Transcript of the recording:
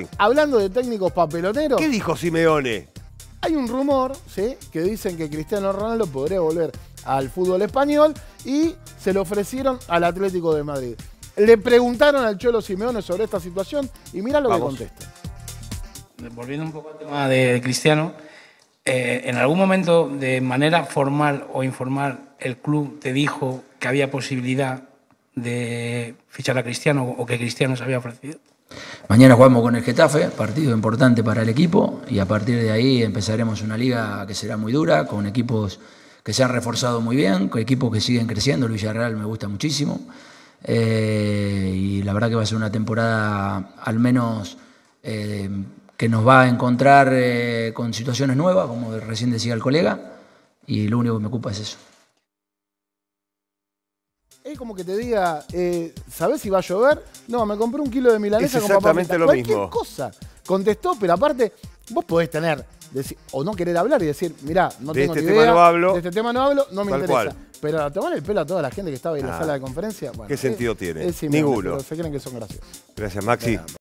hablando de técnicos papeloneros, ¿Qué dijo Simeone? hay un rumor, ¿sí?, que dicen que Cristiano Ronaldo podría volver al fútbol español y se lo ofrecieron al Atlético de Madrid. Le preguntaron al Cholo Simeone sobre esta situación y mira lo que contesta. Volviendo un poco al tema de Cristiano, ¿en algún momento de manera formal o informal el club te dijo que había posibilidad de fichar a Cristiano o que Cristiano se había ofrecido? Mañana jugamos con el Getafe, partido importante para el equipo, y a partir de ahí empezaremos una liga que será muy dura, con equipos que se han reforzado muy bien, con equipos que siguen creciendo. El Villarreal me gusta muchísimo, y la verdad que va a ser una temporada al menos que nos va a encontrar con situaciones nuevas, como recién decía el colega, y lo único que me ocupa es eso. Es como que te diga, ¿sabés si va a llover? No, me compré 1 kilo de milanesa Es con papas exactamente fritas. lo Cualquier mismo. cosa. Contestó, pero aparte, vos podés tener, o no querer hablar y decir, mirá, no De tengo este ni tema idea, no hablo. de este tema no hablo, no me Tal interesa. cual. Pero tomar el pelo a toda la gente que estaba ahí en la sala de conferencia, bueno, ¿Qué sentido tiene? es Simeone, Ninguno. pero se creen que son graciosos. Gracias, Maxi.